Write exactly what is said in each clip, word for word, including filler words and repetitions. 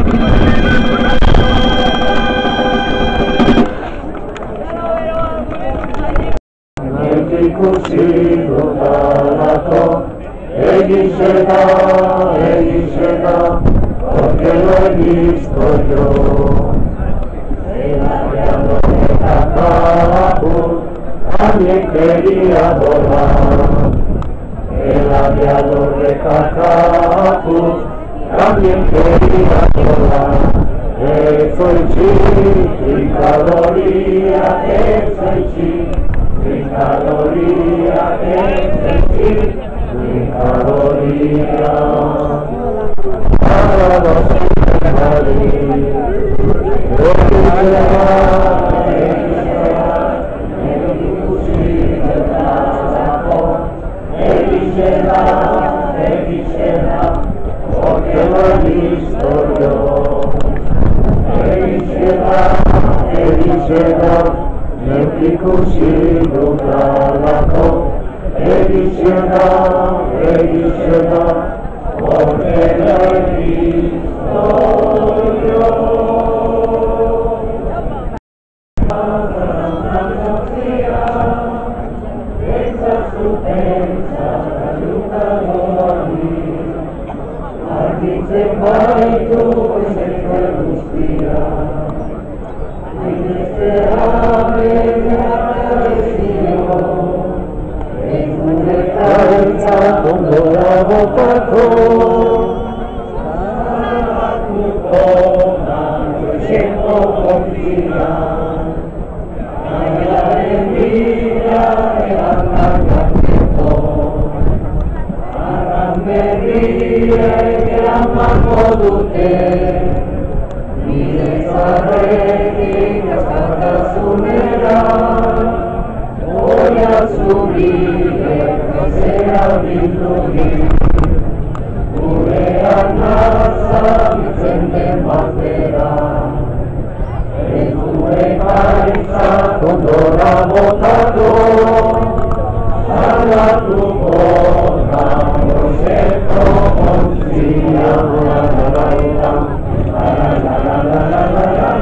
Egli se da, egli se da, porque lo he visto yo. El aviador de Cacapú también quería volar. El aviador de Cacapú también quería volar. Eso es chi, sin caloría, eso es chi, sin caloría, eso es chi. Sin caloría, para los animales, porque lo he visto yo. Elisera, Neficusido Talaco, Elisera, Elisera, porque lo he visto yo. Pensa su pensa, ayuda a mí. Aquí se va y tú se angustia. Indeseable me apareció. En una cabeza cuando la boca con. A tu toma, yo siento confía. La envidia el arraigamento, arrambería el amor usted, mi desarregui hasta su mera, voy a subir, no será mi fluir, pure a NASA, mi frente más verá. Estuve paisa cuando la botado a la tu boca, no sé cómo confía, la la la la la la la la la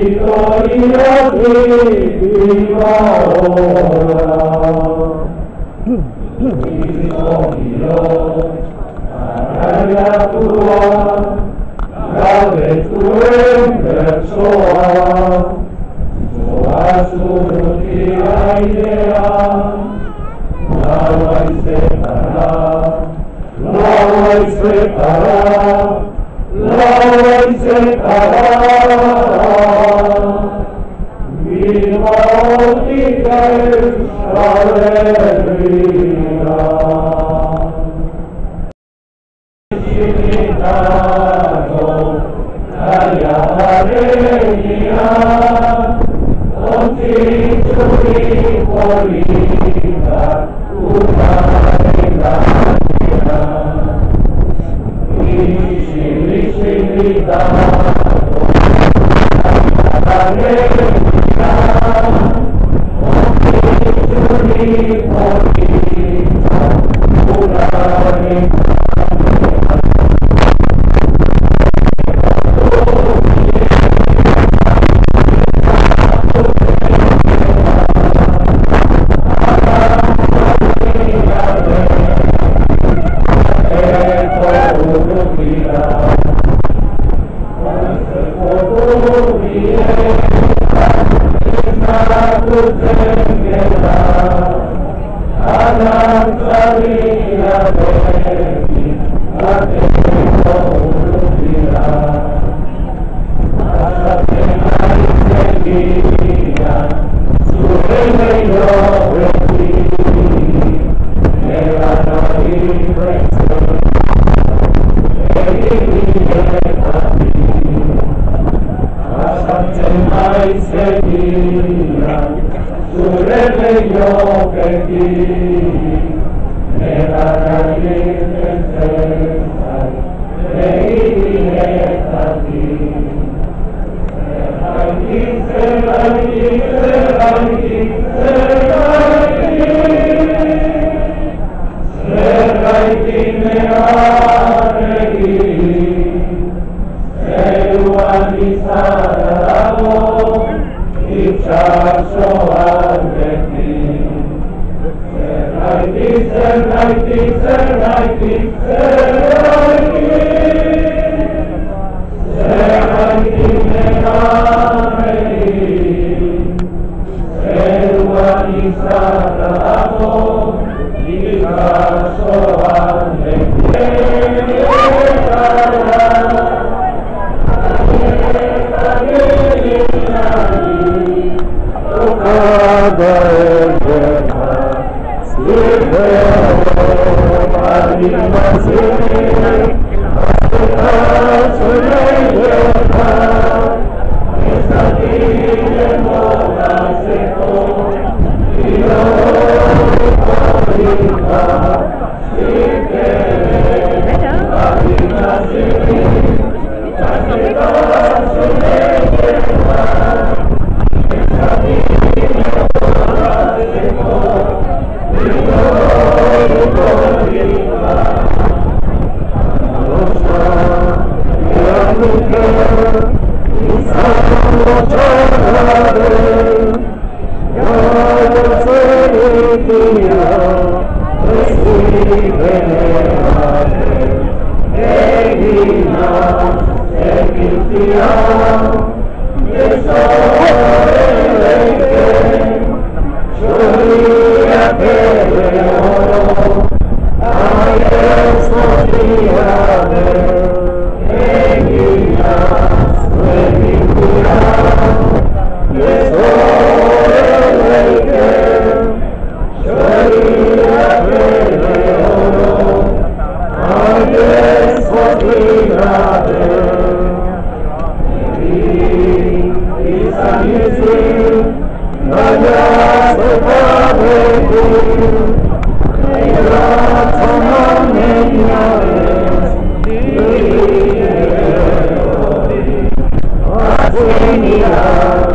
Victoria viva ora. Dio, Maria tua, grave tu persoa, tua sunutia idea, la vuoi separar, la vuoi separar, la vuoi separar. Viva Ortigas, Alleluia. Divinato, aria regnia, ontigiuri polita, una regnia. Vici, vici, vidato, aria regnia, ontigiuri polita, una regnia. Amen.